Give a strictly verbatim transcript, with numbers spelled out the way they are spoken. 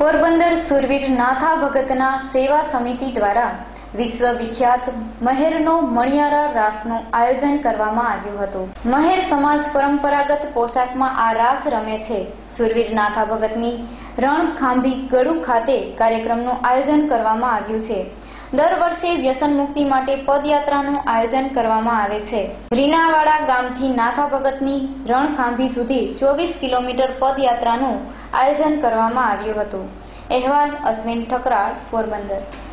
પોરબંદર સુરવીર નાથા ભગતના સેવા સમિતિ દ્વારા વિશ્વવિખ્યાત મહેરનો મણિયારા રાસનું આયોજન કરવામાં આવ્યું હતું। મહેર સમાજ પરંપરાગત પોશાકમાં આ રાસ રમે છે। સુરવીર નાથા ભગતની રણખાંભી ગળુ ખાતે કાર્યક્રમનું આયોજન કરવામાં આવ્યું છે। દર વર્ષે વ્યસન મુક્તિ માટે પદયાત્રાનું આયોજન કરવામાં આવે છે। રીનાવાડા ગામથી નાથા ભગતની રણખાંભી સુધી ચોવીસ કિલોમીટર પદયાત્રાનું આયોજન કરવામાં આવ્યું હતું। અહેવાલ અશ્વિન ઠકરાળ, પોરબંદર।